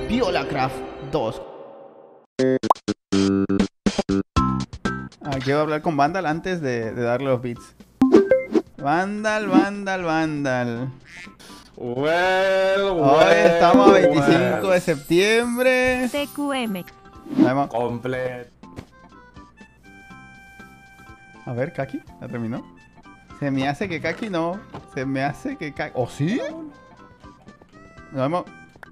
Violacraft 2. Quiero hablar con Vandal antes de darle los beats. Vandal. Hoy estamos a 25 de septiembre. TQM. Vamos. Completo. A ver, Kaki, ¿la terminó? Se me hace que Kaki no. Se me hace que Kaki... ¿Oh, sí? Vamos.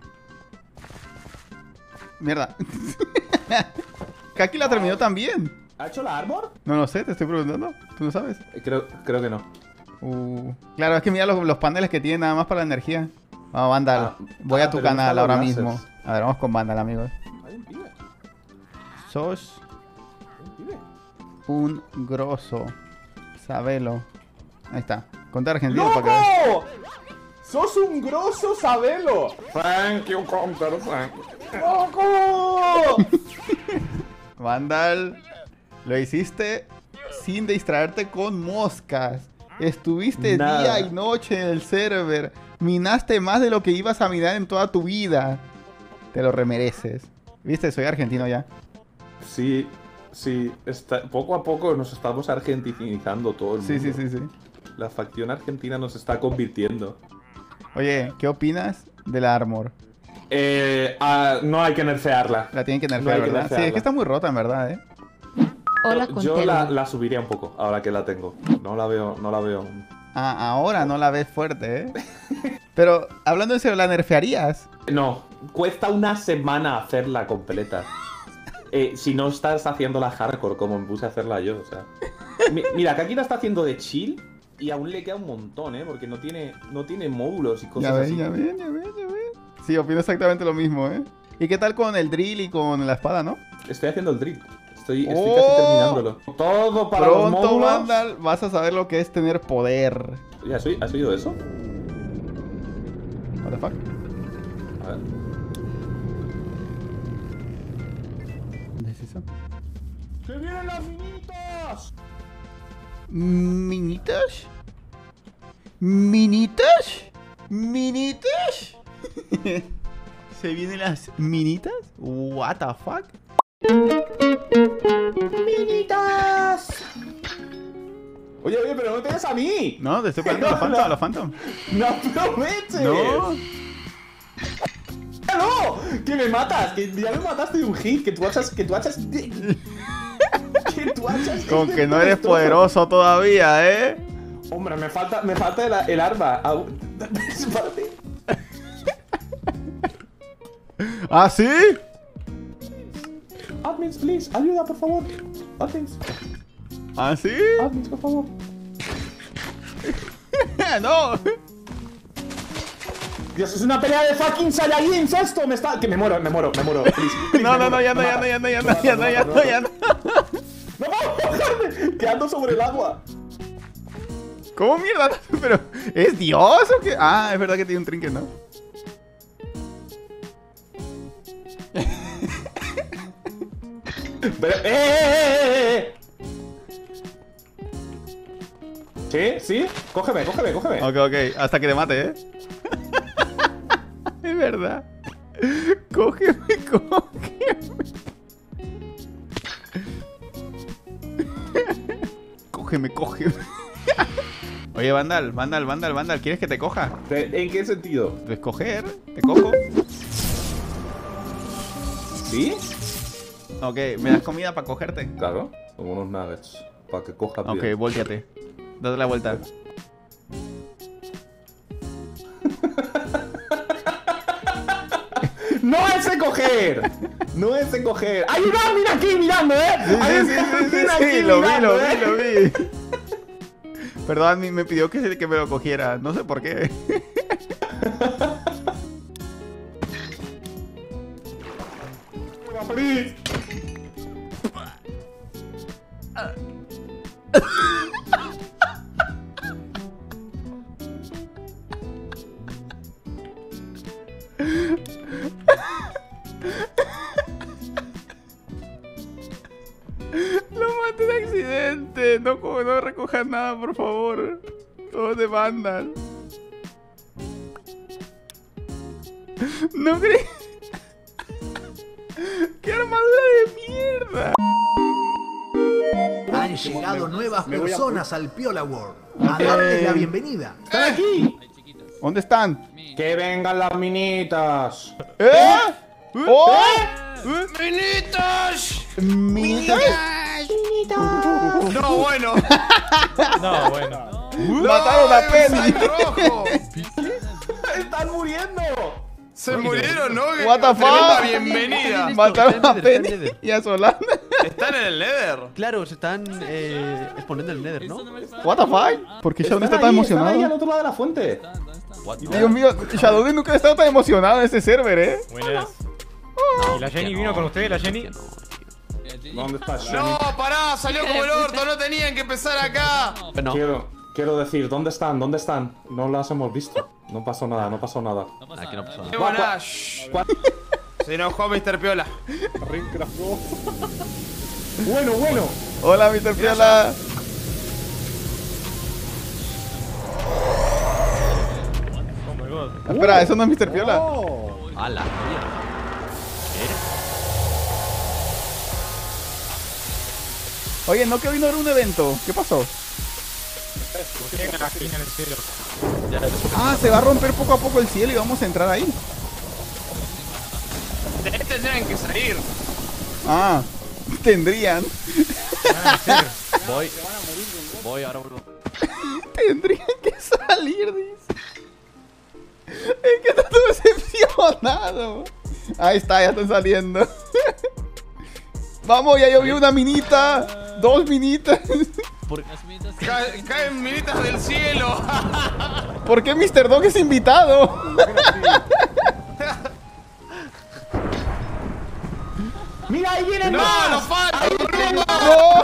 Mierda. Kaki la terminó también. ¿Ha hecho la armor? No lo sé, te estoy preguntando. ¿Tú no sabes? Creo que no. Claro, es que mira los paneles que tiene nada más para la energía. Vamos, Vandal. Voy a tu pero no canal están ahora los mismo. láseres. A ver, vamos con Vandal, amigos. Hay un pibe. Sos Hay un pibe. un grosso. Sabelo. Ahí está. Contar argentino para que veas. ¡Loco! ¡Sos un grosso, sabelo! Thank you, Counter, thank you. ¡Loco! Vandal, lo hiciste sin distraerte con moscas. Estuviste Nada. día y noche en el server. Minaste más de lo que ibas a minar en toda tu vida. Te lo remereces. Viste, soy argentino ya. Sí, poco a poco nos estamos argentinizando todo el mundo. Sí. La facción argentina nos está convirtiendo. Oye, ¿qué opinas de la armor? No hay que nerfearla. La tienen que No nerfear, hay que ¿verdad? Sí, nerfearla. es que está muy rota, en verdad, ¿eh? Hola, Yo Contelo. la subiría un poco, ahora que la tengo. No la veo. Ah, ahora no la ves fuerte, ¿eh? Pero, hablando en serio, ¿la nerfearías? No, cuesta una semana hacerla completa. Si no estás haciéndola hardcore, como me puse a hacerla yo, o sea. Mira, Kaki la está haciendo de chill y aún le queda un montón, porque no tiene módulos y cosas así. Ya ven. Sí, opino exactamente lo mismo, ¿eh? ¿Y qué tal con el drill y con la espada, no? Estoy haciendo el drill. Estoy ¡Oh! casi terminándolo. Todo para los Pronto, módulos. Vandal, vas a saber lo que es tener poder. Oye, ¿has oído eso? What the fuck? A ver. ¿Dónde es eso? ¡Se vienen las minitas! ¿Minitas? ¿Minitas? ¿Minitas? ¿Se vienen las minitas? What the fuck? ¡Minitas! Oye, pero no te des a mí. No, te estoy poniendo a los Phantom. ¡No aproveches! No. ¡No! ¡Que me matas! ¡Que ya me mataste de un hit! ¡Que tú hachas! ¡Que tú hachas! Con que no eres poderoso todavía, ¿eh? Hombre, me falta el arma. Espérate. ¿Ah, sí? Admins, please. Ayuda, por favor. Admins. ¿Ah, sí? Admins, por favor. ¡No! Dios, es una pelea de fucking Saiyajins esto. Que me muero, please. No, ya no. ¡No puedo bajarme! ¡Que ando sobre el agua! ¿Cómo mierda? ¿Pero es Dios o qué? Ah, es verdad que tiene un trinket, ¿no? Pero, ¿Sí? Cógeme. Ok, hasta que te mate, ¿eh? Es verdad. Cógeme. Cógeme. Oye, Vandal, ¿quieres que te coja? ¿En qué sentido? Pues coger, te cojo. ¿Sí? Ok, ¿me das comida para cogerte? Claro, como unos nuggets. Para que cojas Ok, bien. volteate. Date la vuelta. ¡No es de coger! ¡Hay un admin aquí mirando, ¡Hay un admin aquí lo mirando, vi. Perdón, me pidió que me lo cogiera. No sé por qué. Please. Lo maté de accidente. No recojas nada, por favor. Todo de Vandal. No creí. llegado nuevas personas al Piola World. A darles la bienvenida. ¡Están aquí! ¿Dónde están? ¡Que vengan las minitas! ¿Eh? ¡Oh! ¡Minitas! ¿Minitas? No, bueno. No, bueno. ¡Mataron a Penny! rojo! ¡Están muriendo! Se murieron, ¿no? What the Tremenda fuck? bienvenida. Mataron a Está en Penny Nether. y a Solana. Están en el Nether. Claro, se están exponiendo el Nether, ¿no? What the fuck? ¿Por qué Shadow está tan Están ahí al emocionado? otro lado de la fuente. Dios mío, Shadow nunca ha estado tan emocionado en ese server, ¿eh? Buenas. ¿Y la Jenny vino con usted, la Jenny? ¿Dónde está Shani? No, pará, salió como el orto. No tenían que empezar acá. No. Quiero decir, ¿dónde están? ¿Dónde están? No las hemos visto. No pasó nada, no pasó nada. Aquí no pasa nada. Qué buena. Se enojó Mr. Piola. Bueno, bueno. Hola, Mr. Piola. Oh my god. Espera, eso no es Mr. Piola. ¡Hala! Oye, ¿no que vino a un evento? ¿Qué pasó? Tiene la esquina en el cielo. Ah, se va a romper poco a poco el cielo y vamos a entrar ahí. De este tienen que salir. Ah, tendrían. Voy, ahora vuelvo. Tendrían que salir, dice. Es que está todo decepcionado. Ahí está, ya están saliendo. Vamos, ya llovió una minita. 2 minitas. Caen minitas del cielo. ¿Por qué Mr. Dog es invitado? ¡Mira, ahí vienen No, más! no falta. ¡No!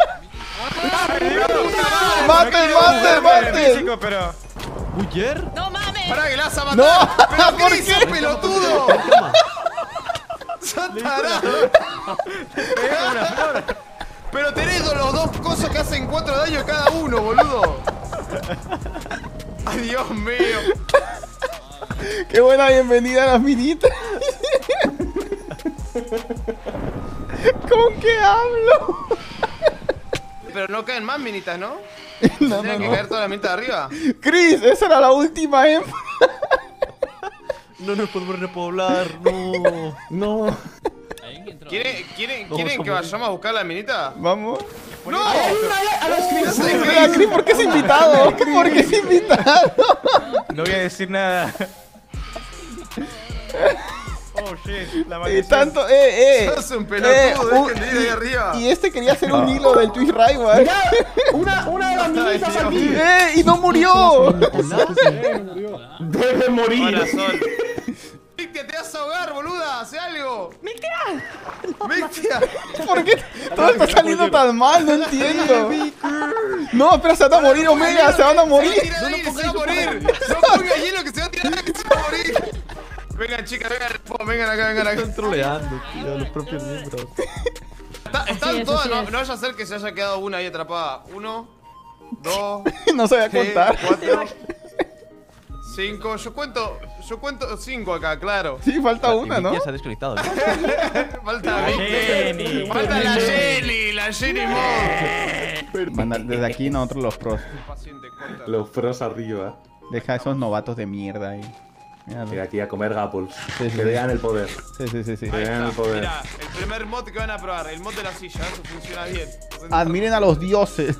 ¡Maten! Físico, pero... ¿Buller? ¡No mames! Pará que la vas a ¡No! matar. ¿Pero ¿Por qué hizo, qué? pelotudo? ¡Sos tarado! Pero tenés los 2 cosas que hacen 4 daños cada uno, boludo. ¡Ay, Dios mío! ¡Qué buena bienvenida a las minitas! ¿Con qué hablo? Pero no caen más minitas, ¿no? No, Tienen que caer todas las minitas de arriba. Chris, esa era la última, ¿eh? No nos podemos repoblar, no. No. ¿Quieren que vayamos a buscar la minita? Vamos. ¡No! ¡A los Chris! Mira, Chris, ¿por qué es invitado? ¿Por qué es invitado? No voy a decir nada. Oh shit, la Y maldición. tanto, Sos un pelotudo, dejen de ir ahí arriba. Y este quería hacer un hilo del Twitch Rival. ¡Una de las minitas Dios. aquí! Y no murió. ¡Debe morir! Hola, Sol. ¡Mictia, te vas a ahogar, boluda! ¡Hace algo! ¡Mictia! ¿Por qué todo está saliendo tan mal? No entiendo. No, espera, se van a morir, Omega, se van a morir. ¡Se va a morir! ¡No ponga hielo que se va a tirar, que se va a morir! Vengan, chicas, vengan acá, vengan acá. Están troleando, tío, los propios miembros. Están todas, no vaya a ser que se haya quedado una ahí atrapada. 1, 2, No sabía 3, contar. 4, 5. Yo cuento 5 acá, claro. Sí, falta una, ¿no? Ya se ha desconectado. ¿No? Falta La Jenny. Falta la Jenny Mod. Mandar desde aquí nosotros los pros. Paciente, corta. Los pros arriba. Deja a esos novatos de mierda ahí. Míralo. Mira, aquí a comer gapples. Sí, sí, Que sí. vean el poder. Sí. Que vean el poder. Mira, el primer mod que van a probar, el mod de la silla, eso funciona bien. Admiren a los dioses.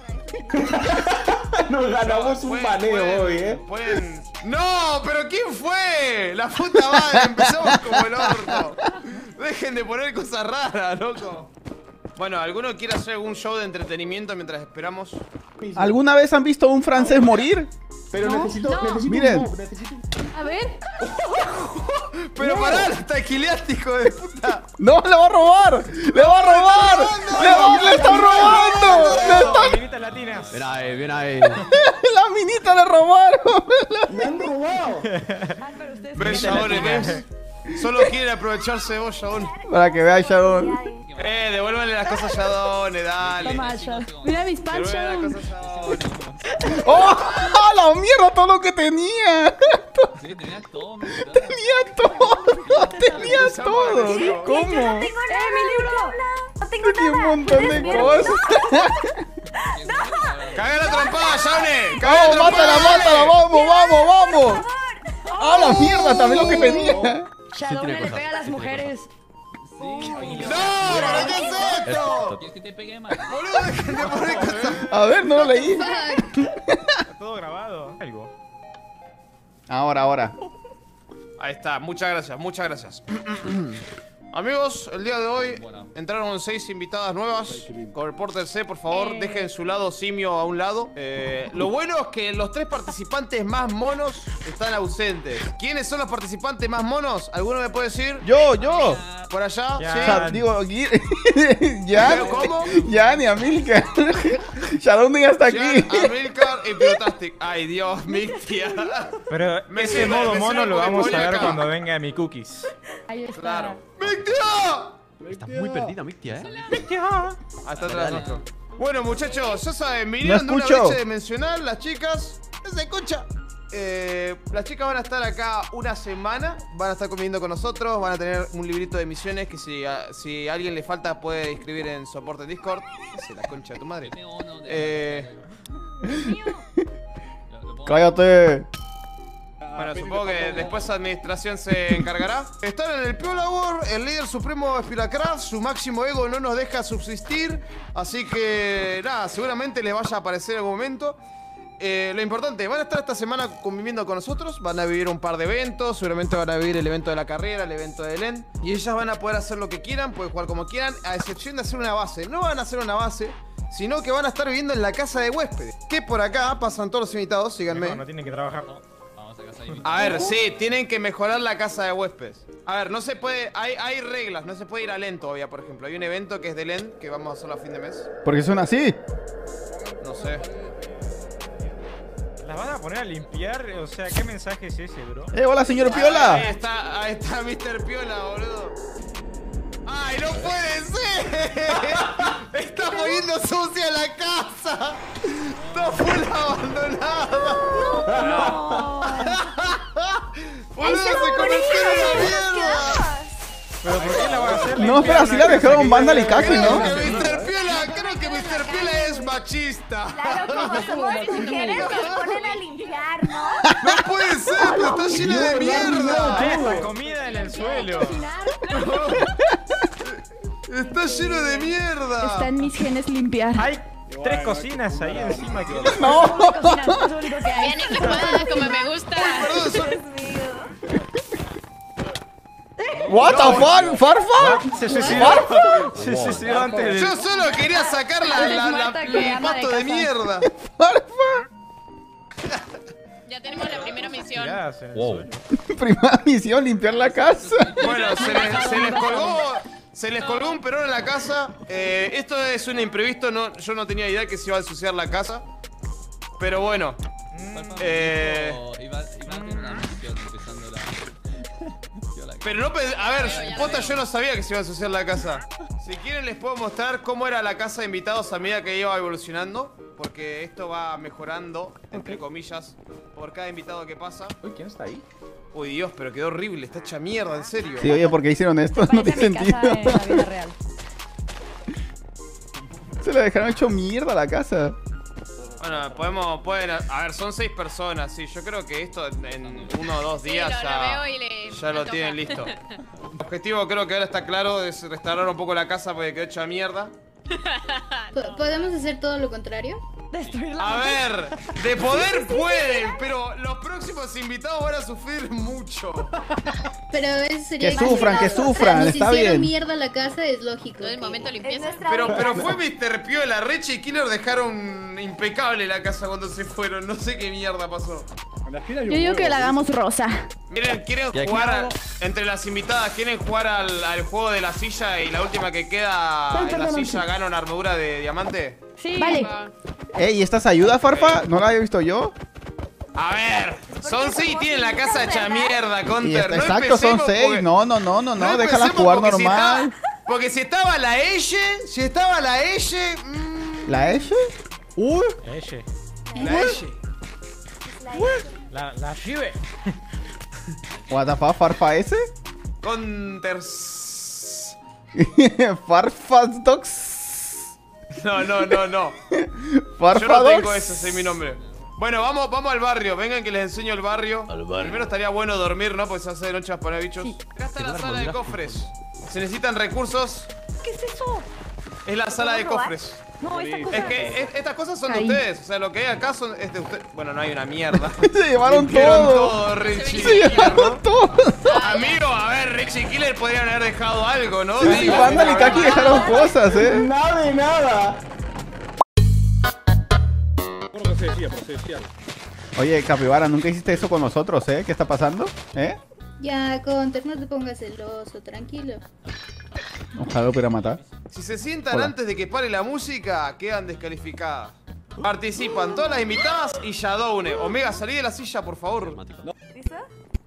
Nos ganamos un baneo hoy, Pueden... ¡No! ¿Pero quién fue? La puta madre, empezamos como el orto. Dejen de poner cosas raras, loco. Bueno, ¿alguno quiere hacer algún show de entretenimiento mientras esperamos? ¿Alguna vez han visto a un francés morir? Pero necesito Miren. un mob, necesito... A ver. Pero pará, está hijo de puta. ¡No, le va a robar! ¡Le va a robar! ¡Le está robando! ¡Le está... Minitas latinas. Bien ahí. ¡La minita le robaron! ¡Me han robado! Ves, Shadones, ¿ves? Solo quieren aprovecharse de vos, Shadon. Para que veáis, Shadow. Devuélvele las cosas a Shadones, dale. Toma, Shad. Mira mis Devuélvele las panchos. cosas a Shadones. ¡Oh! ¡La mierda! Todo lo que tenía. Sí, tenía todo. Tenía todo. Tenía todo. ¿Cómo? ¡Mi libro! No tengo Aquí un nada. montón de cosas. ¡Caga la trompada, Shaune! ¡Vamos, mátala, mátala! ¡Vamos, vamos, vamos! ¡Ah, la mierda! También lo que pedía. Shadow le pega a las mujeres. ¡No! ¿Para qué es esto? ¿Quieres que te pegue más? Boludo, dejen de poner cosas. A ver, no lo leí. Está todo grabado. Algo. Ahora. Ahí está, muchas gracias, muchas gracias. Amigos, el día de hoy entraron 6 invitadas nuevas. Repórtense, por favor, dejen su lado simio a un lado. Lo bueno es que los 3 participantes más monos están ausentes. ¿Quiénes son los participantes más monos? ¿Alguno me puede decir? Yo. ¿Por allá? Ya. Sí. O sea, digo, aquí. Ya. ¿Cómo? Ya, ni Amilcar. Shadow ya está aquí. Jan, Amilcar y Pyrotastic. Ay, Dios, Mixtia. Pero Me ese sirve, modo me mono sirve lo porque vamos a voy ver acá. cuando venga mi cookies. Ahí está. Claro. ¡Mixtia! Estás muy perdida, Mictia, Ah, está atrás nuestro. Bueno, muchachos, ya saben, No vinieron de una escucho. brecha dimensional, las chicas. ¡No se escucha! Las chicas van a estar acá una semana, van a estar conviviendo con nosotros, van a tener un librito de misiones que si a alguien le falta puede escribir en soporte en Discord. ¿Qué es la concha de tu madre? Cállate. Bueno, supongo que después administración se encargará. Están en el Piola War, el líder supremo es Piracraft, su máximo ego no nos deja subsistir, así que nada, seguramente les vaya a aparecer en algún momento. Lo importante, van a estar esta semana conviviendo con nosotros, van a vivir un par de eventos, seguramente van a vivir el evento de la carrera, el evento de LEN, y ellas van a poder hacer lo que quieran, pueden jugar como quieran, a excepción de hacer una base. No van a hacer una base, sino que van a estar viviendo en la casa de huéspedes, que por acá pasan todos los invitados, síganme. No tienen que trabajar. Vamos a casa de A ver, sí, tienen que mejorar la casa de huéspedes. A ver, no se puede, hay reglas, no se puede ir a LEN todavía, por ejemplo. Hay un evento que es de LEN, que vamos a hacerlo a fin de mes. ¿Por qué son así? No sé. ¿Las van a poner a limpiar? O sea, ¿qué mensaje es ese, bro? Hola, señor Ahí Piola. está Mr. Piola, boludo. ¡Ay, no puede ser! ¡Está poniendo sucia la casa! ¡Está full abandonada! ¡Boludo, se convirtió en la mierda! ¿Pero por qué la van a hacer No, espera, así la dejaron Vandal y Kaki, ¿no? Creo que Mr. Piola es machista. Claro, como somos mujeres nos ponen a limpiar, ¿no? No puede ser, pero está lleno de mierda. Ah, esa comida en el suelo. Está lleno de mierda. Está en mis genes limpiar. Hay 3 cocinas ahí encima que... No. Cocina, es lo único que hay. Bien equipada, como me gusta. Perdón, Dios mío. What the fuck, Farfa? Se suicidó. Se suicidó antes de... yo solo quería sacar el pato de mierda. Ya tenemos la primera misión. Tiradas en el Wow. suelo. Primera misión, limpiar la casa. Bueno, se les colgó un perón en la casa. Esto es un imprevisto, yo no tenía idea que se iba a ensuciar la casa. Pero bueno. Iba a tener una misión empezando la... Pero no, a ver, posta yo no sabía que se iba a ensuciar la casa. Si quieren les puedo mostrar cómo era la casa de invitados a medida que iba evolucionando. Porque esto va mejorando, entre comillas, por cada invitado que pasa. Uy, ¿quién está ahí? Uy, Dios, pero quedó horrible, está hecha mierda, en serio. Sí, oye, ¿por qué hicieron esto? No tiene Parece mi sentido. casa en la vida real. Se la dejaron hecho mierda a la casa. Bueno, a ver, son 6 personas, sí, yo creo que esto en 1 o 2 días lo veo y ya lo tienen listo. El objetivo creo que ahora está claro, es restaurar un poco la casa porque quedó hecha mierda. ¿Podemos hacer todo lo contrario? Destruir la A ver, de poder pueden, pero los próximos invitados van a sufrir mucho. Pero eso sería... Que sufran, que sufran, Nos está hicieron bien. mierda la casa, es lógico. Todo el momento Es limpieza. nuestra Pero vida. fue Mr. Piola, Reche y Killer dejaron impecable la casa cuando se fueron. No sé qué mierda pasó. Yo digo que la hagamos rosa. ¿Quieren jugar entre las invitadas? ¿Quieren jugar al juego de la silla y la última que queda en la silla gana una armadura de diamante? Sí. Vale. Ey, ¿y estas ayudas, Farfa? ¿No la había visto yo? A ver, son 6 y tienen la casa hecha mierda, Y Counter. No exacto, son empecemos 6. porque- No, déjala empecemos jugar porque normal. Porque si estaba la Eshe, ¿La S? Uy. Ella. la Eshe. La Shive. What the fuck, Farfa ese? Counter. Farfadox. No. Yo no Farfadox. tengo ese, ese es mi nombre. Bueno, vamos al barrio. Vengan que les enseño el barrio. Primero estaría bueno dormir, ¿no? Porque se hace de noche a poner bichos. Acá está la sala de cofres. Se necesitan recursos. ¿Qué es eso? Es la sala de cofres. No, esta cosa. Es que estas cosas son de ustedes. O sea, lo que hay acá es de ustedes. Bueno, no hay una mierda. Se llevaron Limpiaron todo. Richie. Se llevaron todo. Amigo, a ver, Richie Killer podrían haber dejado algo, ¿no? Sí, Digo, Vandal y Kaki dejaron cosas, Nada de nada. Oye, Capibara, nunca hiciste eso con nosotros, ¿Qué está pasando? Ya, Counter, no te pongas celoso, tranquilo. Ojalá lo pudiera matar. Si se sientan Hola. antes de que pare la música, quedan descalificadas. Participan todas las invitadas y Shadowne. Omega, salí de la silla, por favor. ¿Listo?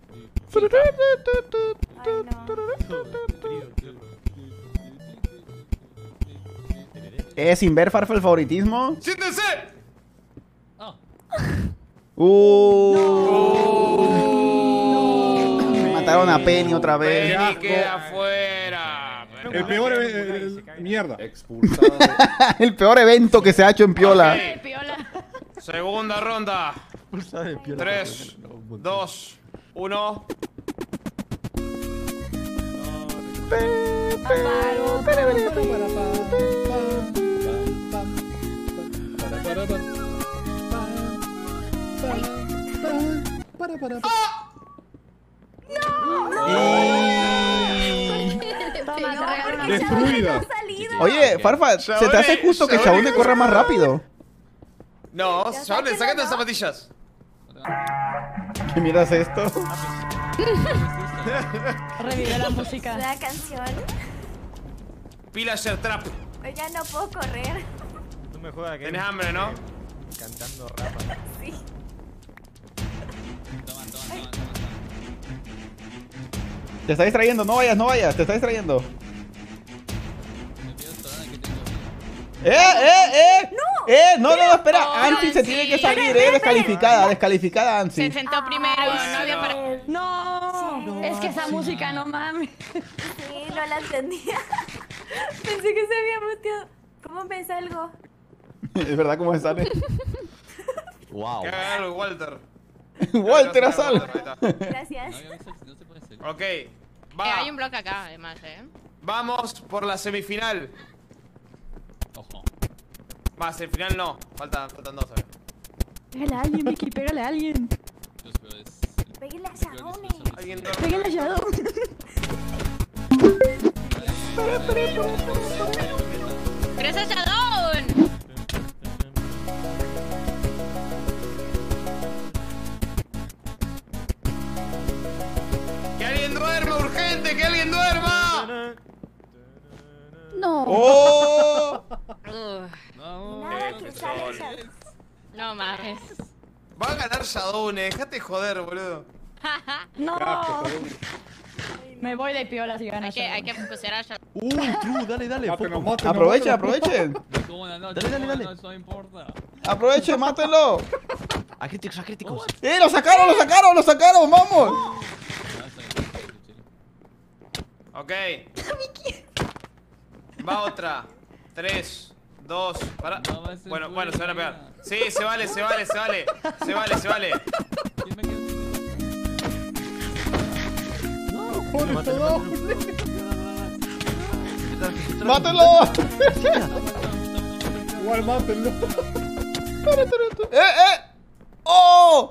Sin ver Farfa el favoritismo. ¡Siéntense! Mataron a Penny otra vez. Penny queda afuera. El peor mierda. Expulsado. El peor evento que se ha hecho en Piola. Ok. Segunda ronda. 3, 2, 1. Destruida. Oye, Farfa, ¿se te hace justo que Shadowne corra más rápido? No, Shadowne, sácate las zapatillas. ¿Qué mierda es esto? Revive la música. La canción. Pillager Trap. Ya no puedo correr. No me jodas que Tenés hambre, ¿no? cantando rap. Sí. Te está distrayendo, no vayas, te está distrayendo. No, espera, Ansi se tiene que salir, descalificada Ansi. Se sentó primero, no había para. No, es que esa música, no mames. Sí, no la entendía. Pensé que se había muteado. ¿Cómo me salgo? Es verdad cómo se sale. Wow. Que haga algo, Walter. Walter Azal. Gracias. Ok, Hay va. un bloque acá, además, Vamos por la semifinal. Ojo. Va, semifinal no. Faltan dos, a ver. Pégale a alguien, Vicky, pégale a alguien. Pégale a Shadowne. Alguien duerme. Pégale a Shadow. ¡Gracias, Shadow! ¡Que alguien duerma, urgente! ¡Que alguien duerma! No. ¡Oh! Nada que sale Shadowne. No mames. Va a ganar Shadowne, dejate joder, boludo. No. Me voy de piola si gana. Hay que pusar a Shadow. True, dale. Aprovechen. Dale. No importa. Aprovechen, mátenlo. A críticos. Lo sacaron, vamos. Ok. Va otra. 3, 2, para. No va a ser Bueno, buena se van a pegar. idea. Sí, se vale. Se vale. ¿Quién me quiere ¡Mátenlo! Igual mátenlo. ¡Oh!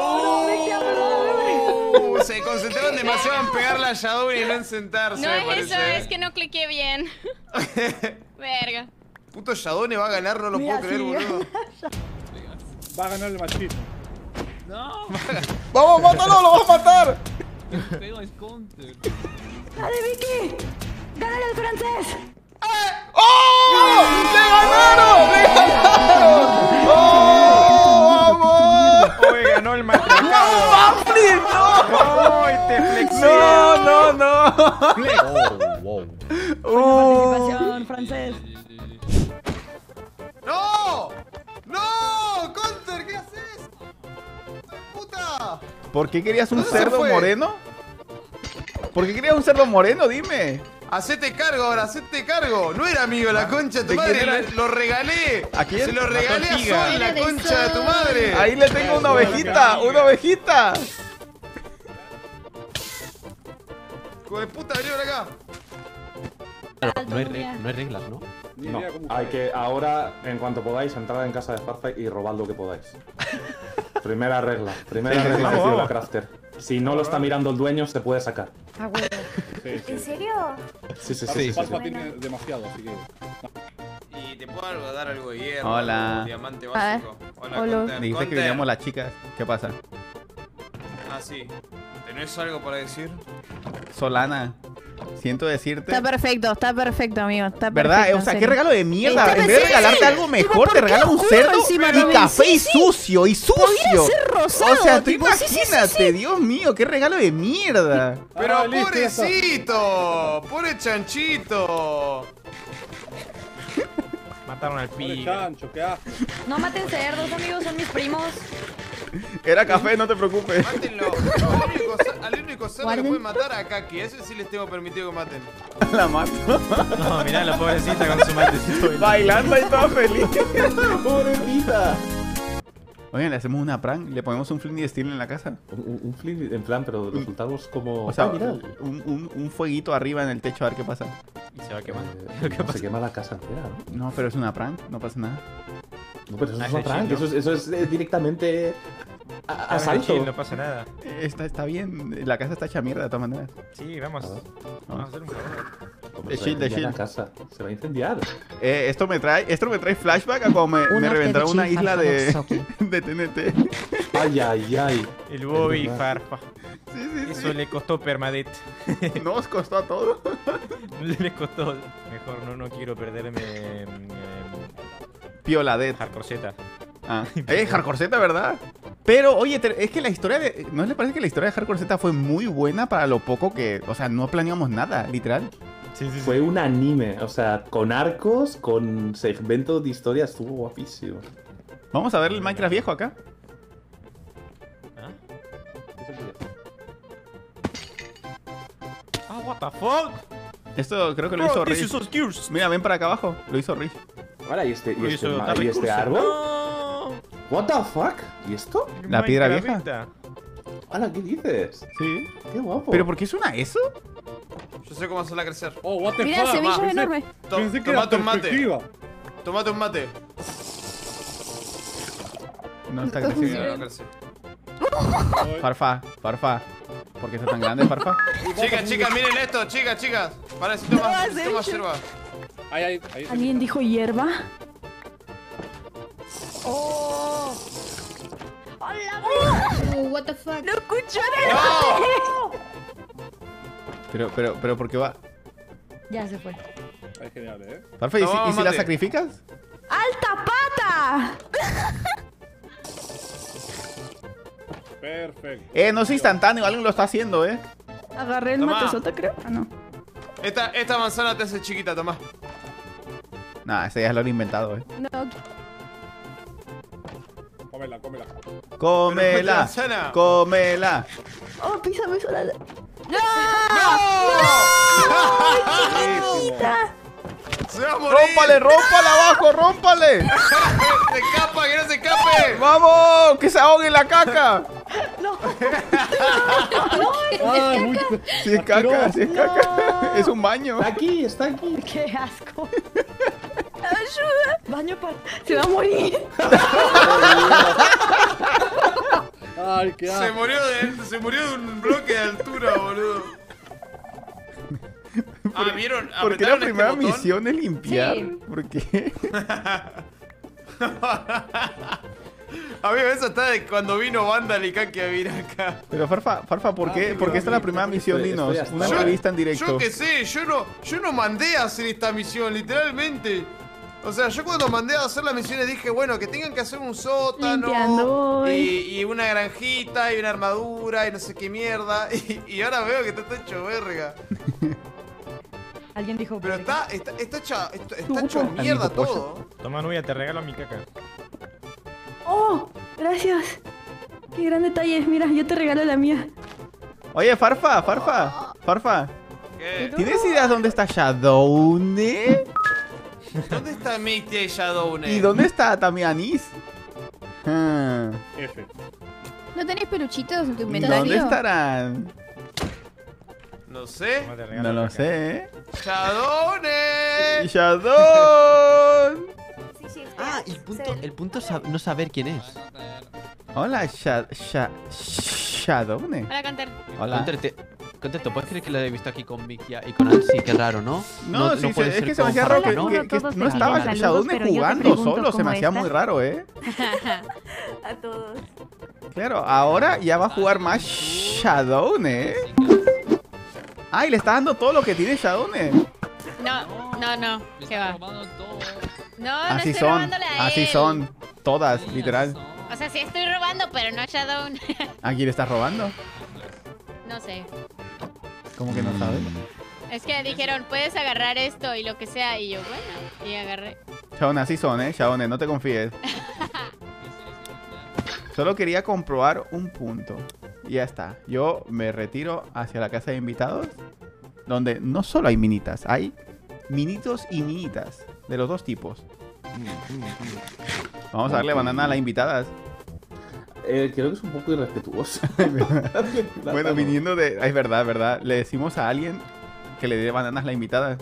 Se concentraron demasiado en pegarle a Shadowne y no en sentarse. No me es parece, eso, ¿eh? es que no cliqué bien. Verga. Puto Shadowne va a ganar, no lo puedo creer, boludo. Va a ganar el machismo. No, ¡Vamos, mátalo! ¡Lo vas a matar! el pedo es counter. ¡Dale, Vicky! ¡Gánale al francés! ¡Oh! ¡Le ganaron! ¡Oh! ¡Vamos! Hoy ganó el matriarcado. ¡Mufflin, no! ¡Ay, te flexé! Wow. Participación, francés. ¡No! ¡No! ¡Counter! ¿Qué haces? ¡Puta! ¿Por qué querías un ¿Dónde se cerdo fue? moreno? ¿Por qué querías un cerdo moreno? Dime. Hacete cargo ahora, hacete cargo. No era mío la concha de tu ¿De quién madre, era? lo regalé. ¿A quién? Se lo regalé a contigo. Sol, la concha de tu madre. Ahí le tengo una ovejita, una ovejita. Hijo de puta, vení para acá. No hay reglas, ¿no? Ni No, idea cómo hay se que ahora, en cuanto podáis, entrar en casa de Farfa y robar lo que podáis. Primera regla que tiene la crafter. Si no lo está mirando el dueño, se puede sacar. Ah, huevo. Sí, sí. ¿En serio? Sí. Farfa tiene demasiado, así que. Y te puedo dar algo de hierro. Hola. algo de diamante básico. Hola, Hola. Conter. Dijiste que Conter. veníamos las chicas. ¿Qué pasa? Ah, sí. ¿Tenés algo para decir? Solana, siento decirte. Está perfecto, amigo. Está ¿Verdad? perfecto, O sea, en qué serio. regalo de mierda. Está En vez de perfecto. regalarte algo mejor, te regalan un juego cerdo encima y también? café Sí, y sí. sucio, y sucio. Podría ser rosado, O sea, tú tipo, sí, sí, sí, imagínate, Dios mío, qué regalo de mierda. Pero Ah, listo, ya está. pobrecito, pobre chanchito. Mataron al Pobre pibe. chancho, qué asco. No maten cerdos, amigos, son mis primos. Era café, no te preocupes. Mátenlo. Al único cerdo que Guarden. puede matar a Kaki. Ese sí les tengo permitido que maten. La mato. No, mirá la pobrecita con su matecito. Bailando y toda feliz. ¡Pobrecita! Oigan, le hacemos una prank, le ponemos un flint y steel en la casa. Un flip, en plan, pero resultamos como... O sea, mira. un fueguito arriba en el techo a ver qué pasa. Y se va quemando. Se quema la casa entera, ¿no? No, pero es una prank, no pasa nada. No, pero eso Ah, es una es prank, chill, ¿no? eso es directamente asalto. No pasa nada. Está bien, la casa está hecha mierda de todas maneras. Sí, vamos. Vamos a hacer un favor. De Se va a shield, de incendiar la shield. casa. Se va a incendiar. Esto me trae flashback a cuando me reventaron una isla de TNT. Ay, ay, ay. El Bobby Es verdad. Farfa. Sí. Eso le costó permadet. Nos costó a todo. Le costó. Mejor no quiero perderme Pioladet. Hardcore Z. Ah. Hardcore Z, ¿verdad? Pero, oye, es que la historia de... ¿No les parece que la historia de Hardcore Z fue muy buena para lo poco que... O sea, no planeamos nada, literal? Sí. Fue un anime, o sea, con arcos, con segmentos de historia, estuvo guapísimo. Vamos a ver el Minecraft viejo acá. Ah, what the fuck? Esto creo que lo hizo Bro, this Rich. is so scarce. Mira, ven para acá abajo. Lo hizo Rich. Ahora, ¿y este Eso está recurso. árbol? No. What the fuck? ¿Y esto? La piedra Minecraftita. Hola, ¿qué dices? Sí. Qué guapo. ¿Pero por qué suena eso? Yo sé cómo hacerla crecer. Oh, what the Mira, fuck. semillas Pensé- enormes. Pensé que era Tomate un mate. perspectiva. Tomate un mate. No está Sí, creciendo. no, no crece. Farfa. ¿Por qué está tan grande, Farfa? Chicas, miren esto, chicas. Para, necesito más yerba. Ahí. ¿Alguien dijo hierba? ¡Oh! ¡Hola! What the fuck. ¡No escucho Pero, ¿por qué va? Ya se fue. Ahí, genial, Farfa, ¿y No, si la mate. sacrificas? ¡Alta pata! Perfecto. No es instantáneo, alguien lo está haciendo, Agarré el Tomá. matezota, creo. Ah, no. Esta manzana te hace chiquita, tomá. Nah, ese ya lo han inventado, No. Cómela. Cómela. manzana. Cómela. Oh, písame sola. ¡No! ¡Se va a morir! Rómpale abajo, rómpale. ¡Se escapa, que no se escape! ¡Vamos! ¡Que se ahogue en la caca! Ah, muy... Si es caca, si es caca. Es un baño. Está aquí. ¡Qué asco! ¡Ayuda! Baño para... ¡Se va a morir! Ay, qué asco. Se murió de un bloque de altura, boludo. ¿vieron? ¿Por qué la ¿Apretaron este primera botón? misión es limpiar? Sí. ¿Por qué? Amigo, eso está de cuando vino Vandal y Kaki a vivir acá. Pero Farfa, ¿por qué esta es la primera misión, dinos? estoy Una hasta- entrevista en directo. Yo qué sé, yo no mandé a hacer esta misión, literalmente. O sea, yo cuando mandé a hacer las misiones dije, bueno, que tengan que hacer un Limpiando sótano voy. y una granjita y una armadura y no sé qué mierda. Y ahora veo que está hecho verga. Alguien dijo... Pero está hecho mierda todo. Toma, Nubia, te regalo mi caca. ¡Oh! Gracias. Qué gran detalle. Mira, yo te regalo la mía. Oye, Farfa. ¿Qué? ¿Tienes ideas dónde está Shadowne? ¿Dónde está Misty y Shadowne? ¿Y dónde está también Anís? F. ¿No tenéis peluchitos en tu ¿Dónde inventario? estarán? No sé. No lo sé, ¿eh? ¡Shadowne! ¡Shadowne! Ah, el punto es no saber quién es. Hola, Shadowne. Hola, Canter. Hola. Counter, ¿te puedes creer que lo he visto aquí con Mickey y con Ansi? Qué raro, ¿no? No, sí, puede es ser que se me con hacía raro Farah, que no estaba Shadowne jugando solo. Se me hacía muy raro, ¿eh? A todos. Claro, ahora ya va a jugar más Shadowne, ¿eh? Ay, le está dando todo lo que tiene Shadowne. No. ¿Qué va? No, Así estoy son, robándole a así él. son todas, literal. O sea, sí estoy robando, pero no a Shadow. ¿A quién le estás robando? No sé. ¿Cómo que no sabes? Es que dijeron, puedes agarrar esto y lo que sea. Y yo, bueno, y agarré. Shadowne, así son, Shadowne, no te confíes. Solo quería comprobar un punto. Y ya está. Yo me retiro hacia la casa de invitados, donde no solo hay minitas, hay minitos y minitas. De los dos tipos. Vamos a darle banana a las invitadas. Creo que es un poco irrespetuoso. Bueno, viniendo de... Es verdad. Le decimos a alguien que le dé bananas a la invitada.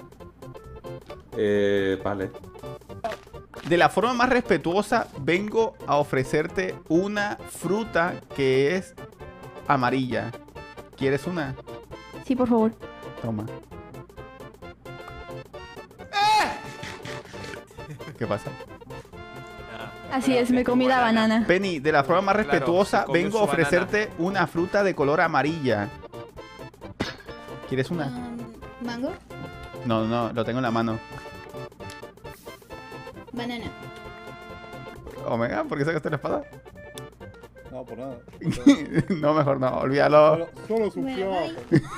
Vale. De la forma más respetuosa, vengo a ofrecerte una fruta que es amarilla. ¿Quieres una? Sí, por favor. Toma. ¿Qué pasa? Así es, me comí la banana. Penny, de la forma más Claro, respetuosa, se comió vengo a su ofrecerte una fruta de color amarilla. ¿Quieres una? ¿Mango? No, lo tengo en la mano. Banana. Omega, ¿por qué sacaste la espada? No, por nada. No, mejor no, olvídalo. Solo su Bueno, flor.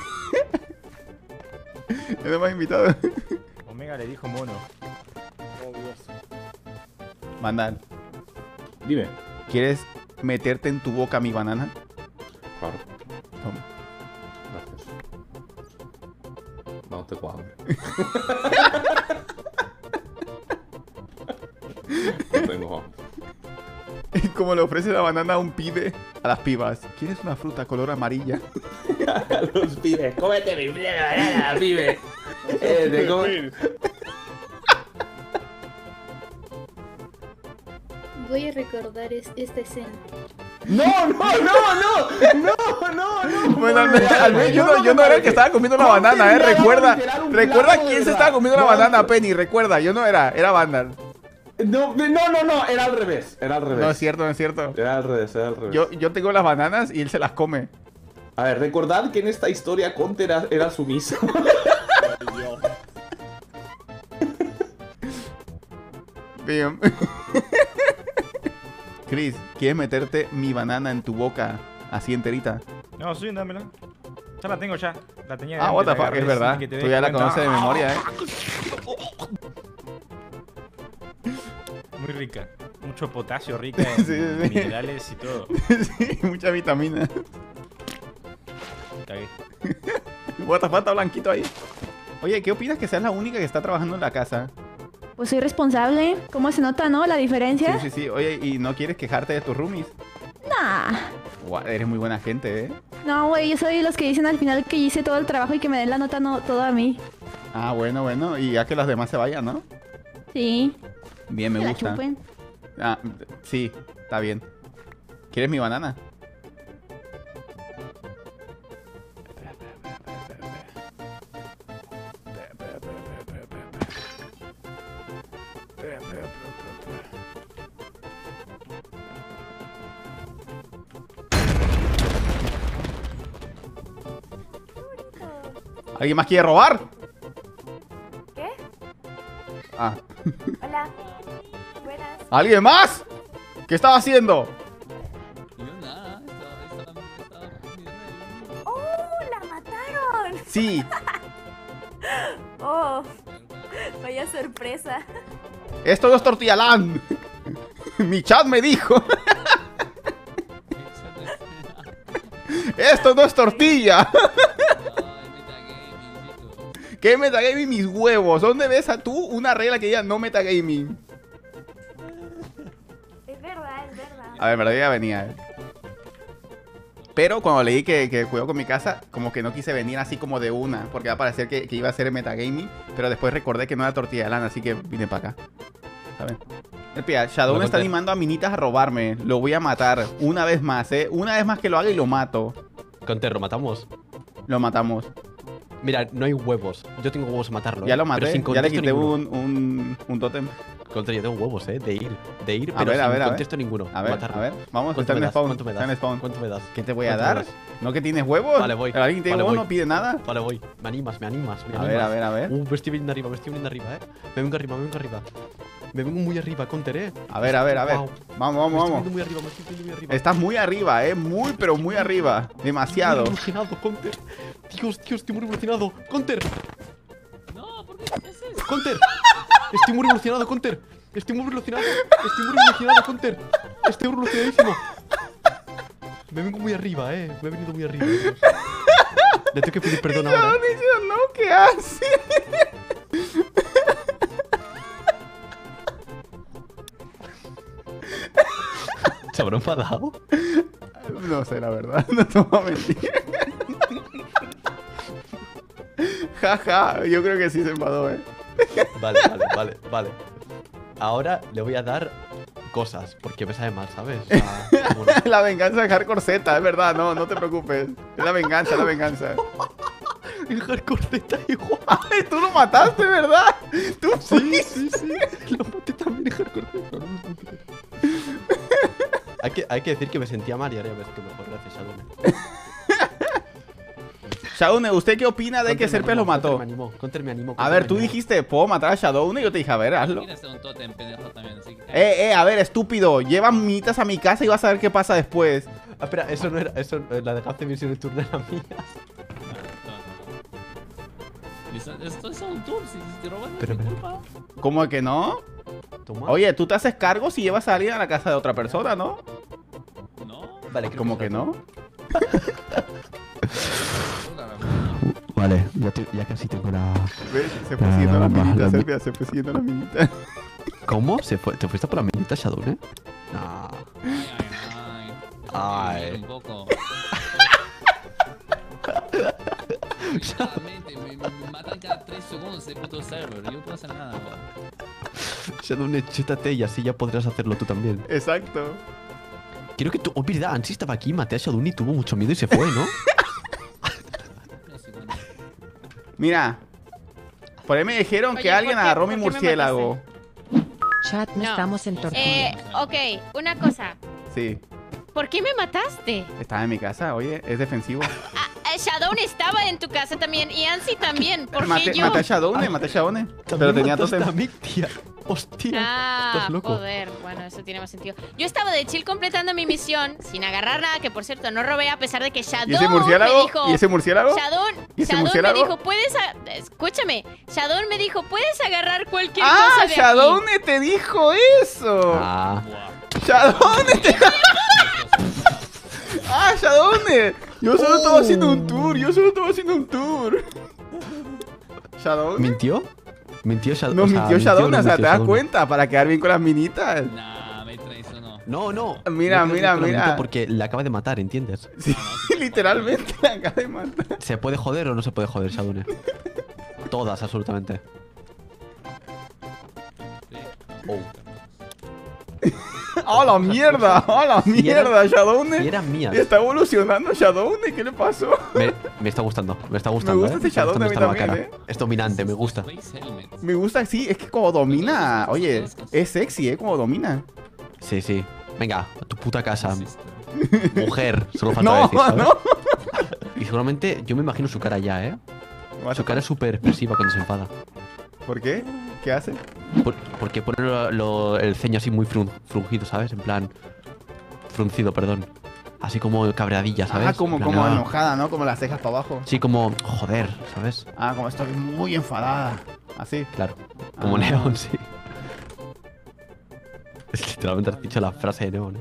Es más invitado. Omega le dijo mono. Oh, Dios. Mandal, Dime. ¿quieres meterte en tu boca mi banana? Claro. Toma. Gracias. No tengo hambre. No tengo hambre. Como le ofrece la banana a un pibe a las pibas. ¿Quieres una fruta color amarilla? Los pibes, cómete mi banana, pibe. Te come- Voy a recordar esta escena. No. Bueno, al menos yo no era el que estaba comiendo la banana, Recuerda quién se estaba comiendo la banana, Penny. Recuerda, yo no era Vandal. No, era al revés. No es cierto. Era al revés. Yo tengo las bananas y él se las come. A ver, recordad que en esta historia Conte era sumisa. Bien. Chris, ¿quieres meterte mi banana en tu boca así enterita? No, sí, dámela. Ya la tengo ya. La tenía Ah, antes, what the la fuck, agarré es verdad. sin que te Tú des ya la cuenta. conoces de memoria, Muy rica. Mucho potasio, rica en Sí. minerales y todo. Sí, mucha vitamina. Cagué. What the fuck, está blanquito ahí. Oye, ¿qué opinas que seas la única que está trabajando en la casa? Pues soy responsable. ¿Cómo se nota, no? La diferencia. Sí. Oye, ¿y no quieres quejarte de tus roomies? Nah. Guau, eres muy buena gente, No, güey, yo soy los que dicen al final que hice todo el trabajo y que me den la nota todo a mí. Ah, bueno. Y ya que los demás se vayan, ¿no? Sí. Bien, me Que la gusta. chupen. Ah, sí, está bien. ¿Quieres mi banana? ¿Alguien más quiere robar? ¿Qué? Ah. Hola. Buenas. ¿Alguien más? ¿Qué estaba haciendo? ¡Oh! ¡La mataron! Sí. ¡Oh! Vaya sorpresa. Esto no es tortillalán. Mi chat me dijo. Esto no es tortilla. ¿Qué metagaming? Mis huevos. ¿Dónde ves a tú una regla que diga no metagaming? Es verdad, es verdad. A ver, verdad ya venía, Pero cuando leí que juego con mi casa, como que no quise venir así como de una, porque va a parecer que iba a ser metagaming, pero después recordé que no era tortilla de lana, así que vine para acá. ¿Saben? Espera, Shadow me está animando a minitas a robarme. Lo voy a matar una vez más, Una vez más que lo haga y lo mato. Conter, ¿lo matamos? Lo matamos. Mira, no hay huevos. Yo tengo huevos a matarlo. Ya lo maté, ya le quité ninguno. un tótem. Contra, yo tengo huevos, de ir, A pero ver, sin a ver. contexto ninguno. A ver, matarlo. a ver, vamos, ¿Cuánto está me en das? spawn. ¿Cuánto me Está en das? spawn. ¿Cuánto me das? ¿Qué te voy a ¿Cuánto me dar? das? ¿No que tienes huevos? Vale, voy. ¿Pero alguien tiene Vale, huevos? voy. ¿No pide nada? Vale, voy. Me animas. A ver, a ver, a ver. Me estoy viniendo arriba, Me vengo arriba, Me vengo muy arriba, Conter, A ver, a ver, a ver. Wow. Vamos, Me estoy vamos. viendo muy arriba, me estoy viendo muy arriba. Estás muy arriba, muy, pero muy arriba. Demasiado. Estoy muy evolucionado, Conter. Dios, estoy muy evolucionado. Conter. No, ¿por qué haces eso? Conter. Estoy muy evolucionado, Conter. Estoy muy evolucionado, Conter. Estoy evolucionadísimo. Me vengo muy arriba, Me he venido muy arriba. Dios. Le tengo que pedir perdón ahora. No, ¿qué hace? ¿Se habrá enfadado? No sé, la verdad. No te voy a mentir. Jaja, yo creo que sí se enfadó, Vale. Ahora le voy a dar cosas, porque me sabe mal, ¿sabes? O sea, como no. La venganza de Hardcore Z, es verdad, no te preocupes. Es la venganza, En Hardcore Z igual. Ay, tú lo mataste, ¿verdad? Tú Sí. Lo maté también en Hardcore Z. No me puedo creer. Hay que decir que me sentía mal y ahora ya ves que mejor, gracias, Shadowne. Shadowne, ¿usted qué opina de que Serpes lo mató? Conter me animó. A ver, tú dijiste, ¿puedo matar a Shadowne? Y yo te dije, a ver, hazlo. Quieres hacer un tótem, pendejo también, así que... A ver, estúpido. Lleva minitas a mi casa y vas a ver qué pasa después. Ah, espera, eso no era. Eso, la dejaste bien sin el turno era mía. Esto es un tour, si te roban no Pero, es mi culpa. ¿Cómo que no? Toma. Oye, tú te haces cargo si llevas a alguien a la casa de otra persona, ¿no? No. Vale, ¿Cómo que no? Vale, ya casi tengo la. ¿Ves? Se fue siguiendo la minita, Serpia, se fue siguiendo la minita. ¿Cómo? ¿Te fuiste por la minita, Shadowne? No. Ay. Un poco. Realmente, me matan cada 3 segundos de puto server. Yo no puedo hacer nada, Shadowne, chétate y así ya podrás hacerlo tú también. Exacto. Quiero que tú. Oh, verdad, Ansi estaba aquí, maté a Shadowne y tuvo mucho miedo y se fue, ¿no? Mira. Por ahí me dijeron Oye, que alguien ¿por qué? agarró mi ¿Por qué me murciélago. Chat, no estamos en tortura. Ok, una cosa. Sí. ¿Por qué me mataste? Estaba en mi casa, oye, es defensivo. Shadowne estaba en tu casa también y Ansi también. ¿Por qué yo? Maté a Shadowne, Pero tenía mataste totem. a mí, tía. Hostia. Ah, Estás loco. joder. Bueno, eso tiene más sentido. Yo estaba de chill completando mi misión sin agarrar nada, que por cierto no robé a pesar de que Shadow ¿Y ese murciélago? me dijo... ¿Y ese murciélago? ¿Y ese Shadow murciélago? me dijo, escúchame. Shadow me dijo, puedes agarrar cualquier ¡Ah, cosa de Shadowne aquí. te dijo eso! Ah. ¡Shadowne te... ¡Ah, Shadowne! Yo solo estaba haciendo un tour, ¿Shadowne? ¿Mintió? ¿Mintió Shadowne? No, mintió Shadowne, o sea, ¿te das Shadowne. cuenta? Para quedar bien con las minitas. Nah, me traicionó. No. Mira, No creo que mira, te lo mira. mintió porque la acaba de matar, ¿entiendes? Sí, literalmente la acaba de matar. ¿Se puede joder o no se puede joder, Shadowne? Todas, absolutamente. Oh. ¡A la mierda! ¡A la mierda, Shadowne! Si eran mías. Está evolucionando Shadowne, ¿qué le pasó? Me está gustando, me está gustando. Me gusta ese Shadowne a mí esta nueva también, cara. Es dominante, me gusta. Me gusta, sí, es que como domina. Oye, es sexy, como domina. Sí, sí. Venga, a tu puta casa. Mujer, solo falta No, decir, ¿sabes? no. Y seguramente yo me imagino su cara ya, Su cara es súper expresiva cuando se enfada. ¿Por qué? ¿Qué hace? Porque pone el ceño así muy fruncido, ¿sabes? En plan... Fruncido, perdón. Así como cabreadilla, ¿sabes? Ah, como En plan, enojada, ¿no? Como las cejas para abajo. Sí, como... Joder, ¿sabes? Ah, como estoy muy enfadada. Así. Claro. Como Ah. Neon, sí. Es literalmente has dicho la frase de Neon,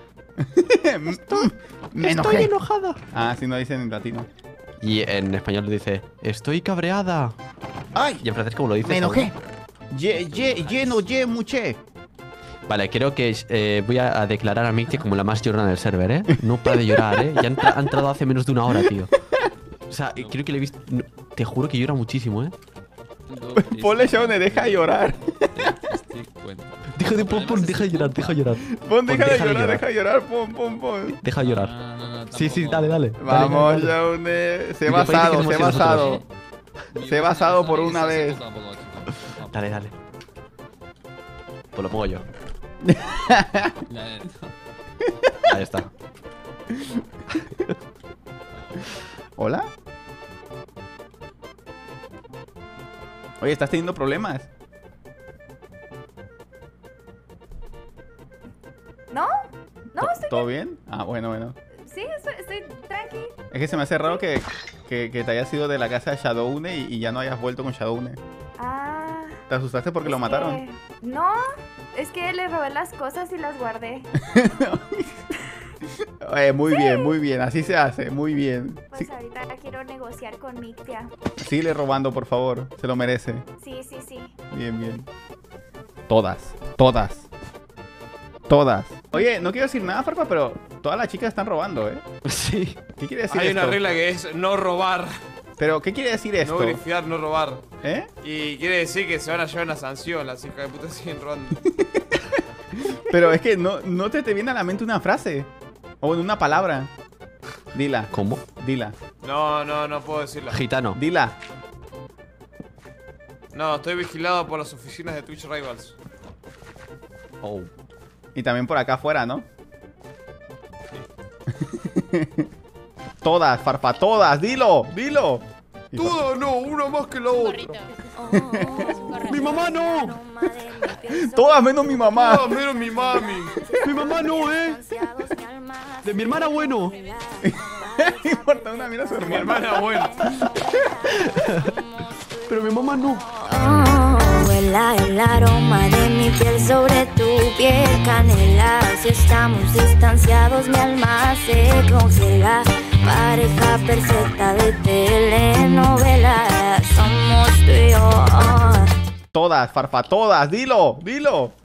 Me Estoy enojé. enojada. Ah, sí, no dicen en latino. Y en español le dice... Estoy cabreada. ¡Ay! Y en francés, ¿cómo lo dices? Me enojé. Saúl? Muché. Vale, creo que voy a declarar a Micte como la más llorona del server, ¿eh? No para de llorar, ¿eh? Ya ha entrado hace menos de una hora, tío. O sea, creo que le he visto... no, te juro que llora muchísimo, ¿eh? Ponle Shaune, deja de llorar. Deja de deja de llorar, deja de llorar. Pon, deja de llorar, pon. Deja de llorar. Sí, dale. Vamos, Shaune. Sé basado. Sé basado por una vez. Dale. Pues lo pongo yo. Ahí está. ¿Hola? Oye, ¿estás teniendo problemas? ¿No? Estoy ¿Todo bien? Ah, bueno. Sí, estoy tranqui. Es que se me hace raro que te hayas ido de la casa de Shadoune y ya no hayas vuelto con Shadoune. Ah. ¿Te asustaste porque lo mataron? No, es que le robé las cosas y las guardé. Muy bien, así se hace, muy bien. Pues sí. Ahorita quiero negociar con Mictia. Sigue robando, por favor, se lo merece. Sí. Bien. Todas. Oye, no quiero decir nada, Farfa, pero todas las chicas están robando, ¿eh? Sí. ¿Qué quiere decir Hay esto? una regla que es no robar. ¿Pero qué quiere decir esto? No grifear, no robar. ¿Eh? Y quiere decir que se van a llevar una sanción. Las hijas de puta siguen robando. Pero es que no te viene a la mente una frase. O una palabra. Dila. ¿Cómo? Dila. No puedo decirla. Gitano. Dila. No, estoy vigilado por las oficinas de Twitch Rivals. Oh. Y también por acá afuera, ¿no? Todas, Farfa, todas. Dilo. Todas no, una más que la otra. ¡Mi mamá no! Todas menos mi mamá. Todas menos mi mami. ¡Mi mamá no, eh! De mi hermana, bueno. No importa una mira a su hermana. Mi hermana, bueno. Pero mi mamá no. Huela el aroma de mi piel sobre tu piel, canela. Si estamos distanciados, mi alma se congela. Pareja perfecta de telenovela. Somos tú y yo. Todas, Farfa, todas. Dilo.